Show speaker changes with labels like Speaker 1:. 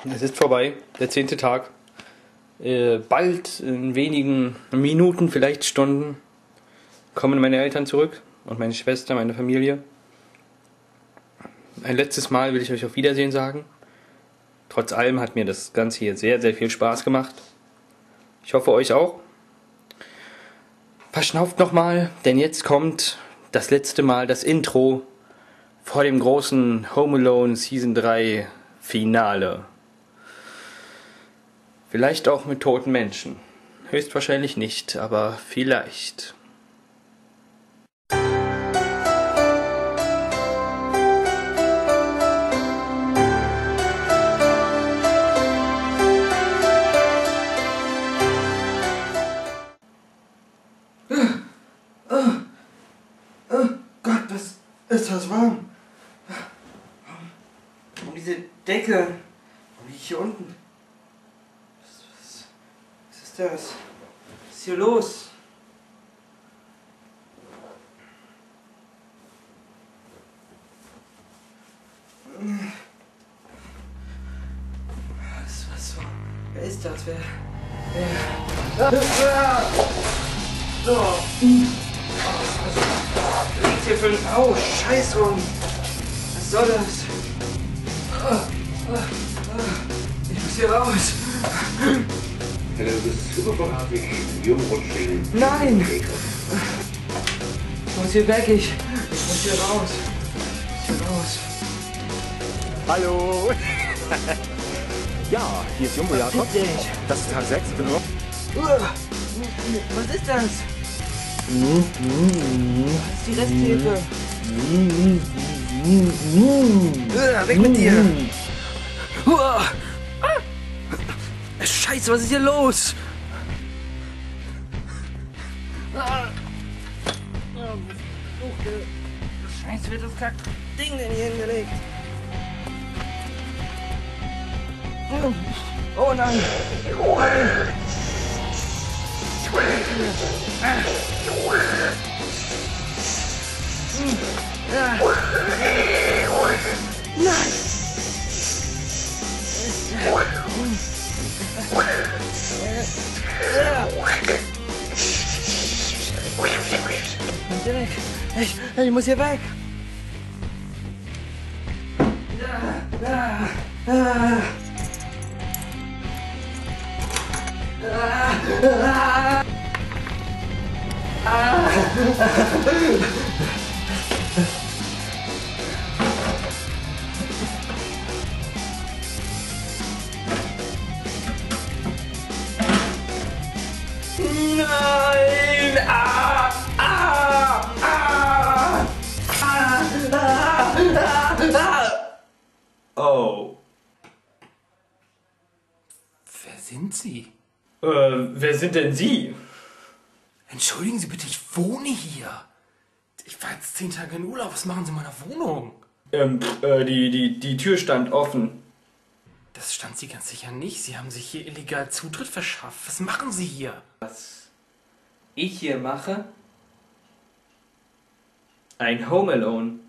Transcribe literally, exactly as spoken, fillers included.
Speaker 1: Es ist vorbei, der zehnte Tag. Äh, bald, in wenigen Minuten, vielleicht Stunden, kommen meine Eltern zurück und meine Schwester, meine Familie. Ein letztes Mal will ich euch auf Wiedersehen sagen. Trotz allem hat mir das Ganze hier sehr, sehr viel Spaß gemacht. Ich hoffe euch auch. Verschnauft nochmal, denn jetzt kommt das letzte Mal das Intro vor dem großen Home Alone Season drei Finale. Vielleicht auch mit toten Menschen. Höchstwahrscheinlich nicht, aber vielleicht. Oh Gott, was ist das warm? Um diese Decke. Warum liege ich hier unten? Was, was, was ist das? Was ist hier los? Was, was, wer ist das? Wer? Wer? Ah! So. Was liegt hier für ein... Oh, Scheiß rum. Was soll das? Ich muss hier raus.
Speaker 2: Du bist überbeharrlich, Jungrutschling.
Speaker 1: Nein! Ich muss hier weg, ich, ich muss hier raus. Ich muss hier raus.
Speaker 3: Hallo! Ja, hier ist Jumbo Jakob.
Speaker 1: Bitte.
Speaker 3: Das ist Tag sechs, ich bin nur.
Speaker 1: Was ist das? Das ist die Resthilfe. Uah, weg mit dir! Uah. Ah. Scheiße, was ist hier los? Ah. Scheiße, wird das Kack-Ding denn hier hingelegt? Oh nein! Nein! Ah. Ah. Nein! Ich, ich muss hier weg! Ah. Ah. Ah. Ah. Nein! Ah! Ah! Ah! Ah! Ah! Ah! Oh.
Speaker 3: Wer sind Sie?
Speaker 1: Äh, wer sind denn Sie?
Speaker 3: Entschuldigen Sie bitte, ich wohne hier. Ich war jetzt zehn Tage in Urlaub. Was machen Sie in meiner Wohnung?
Speaker 1: Ähm, äh, die, die, die Tür stand offen.
Speaker 3: Das stand Sie ganz sicher nicht. Sie haben sich hier illegal Zutritt verschafft. Was machen Sie hier?
Speaker 1: Was ich hier mache? Ein Home Alone.